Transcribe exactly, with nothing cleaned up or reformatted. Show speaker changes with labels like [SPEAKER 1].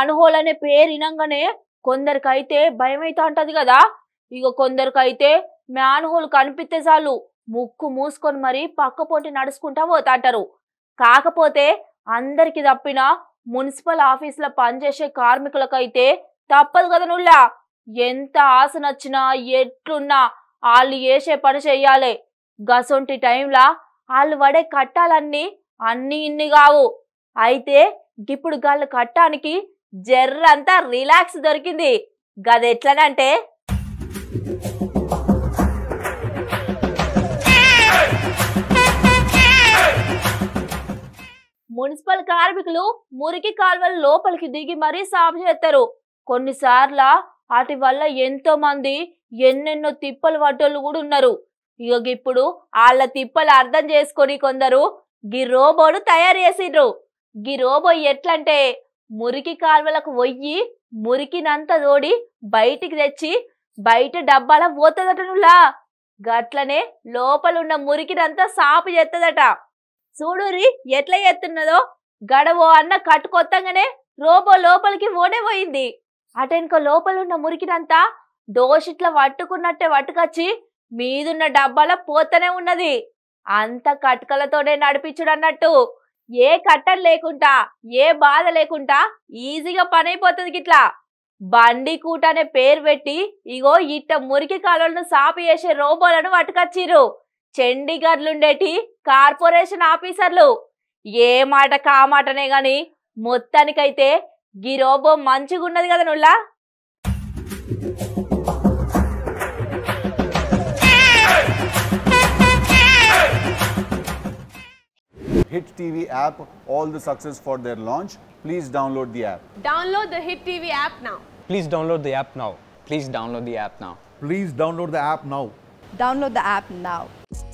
[SPEAKER 1] Man whole అనే పేరు వినంగానే కొందరికైతే భయం అయితే అంటది కదా. ఇక కొందరికైతే మ్యాన్ హోల్ కనిపిస్తే చాలు ముక్కు మూసుకొని మరి పక్క పొంటి నడుచుకుంటా పోతాంటారు. కాకపోతే అందరికి తప్పిన మున్సిపల్ ఆఫీసులో పనిచేసే కార్మికులకైతే తప్పదు కదా నుల్లా. ఎంత ఆశ నచ్చినా ఎట్లున్నా వాళ్ళు చేసే పని చెయ్యాలి. గసొంటి టైంలా వాళ్ళు పడే కట్టాలన్నీ అన్ని ఇన్ని కావు. అయితే ఇప్పుడు గాళ్ళు కట్టానికి జర్రంతా రిలాక్స్ దొరికింది. గదెట్లనంటే మున్సిపల్ కార్మికులు మురికి కాల్వల లోపలికి దిగి మరీ సాగు చేస్తారు. కొన్నిసార్లు వాటి వల్ల ఎంతో మంది ఎన్నెన్నో తిప్పలు పడ్డోళ్ళు కూడా ఉన్నారు. ఇక ఇప్పుడు వాళ్ళ తిప్పలు అర్థం చేసుకొని కొందరు గీ రోబోను తయారు చేసిండ్రు. గీ రోబో ఎట్లంటే మురికి కాల్వలకు పోయి మురికినంత తోడి బయటికి తెచ్చి బయట డబ్బాల పోతుందట నువ్వులా. గట్లనే లోపలున్న మురికినంతా సాపు చేస్తుందట. చూడురి ఎట్లా చేస్తున్నదో. గడవో అన్న కట్టుకొత్తంగానే రోబో లోపలికి ఓడే పోయింది. అటెనక లోపలున్న మురికినంతా దోషిట్లా పట్టుకున్నట్టే పట్టుకొచ్చి మీదున్న డబ్బాల పోతనే ఉన్నది. అంత కట్కలతోనే నడిపించుడు అన్నట్టు. ఏ కట్టలు లేకుండా ఏ బాధ లేకుండా ఈజీగా పని అయిపోతుంది. గిట్లా బండి కూట అనే పేరు పెట్టి ఇగో ఇట్ట మురికి కాలువలను సాపు చేసే రోబోలను పట్టుకొచ్చిర్రు చండీగఢ్లుండేటి కార్పొరేషన్ ఆఫీసర్లు. ఏ మాట కా మాటనే గాని మొత్తానికైతే గీ రోబో మంచిగున్నది కదా Nulla.
[SPEAKER 2] Hit T V app, all the success for their launch. Please download the app.
[SPEAKER 3] Download the Hit T V app now.
[SPEAKER 4] Please download the app now.
[SPEAKER 5] Please download the app now.
[SPEAKER 6] Please download the app now.
[SPEAKER 7] Download the app now.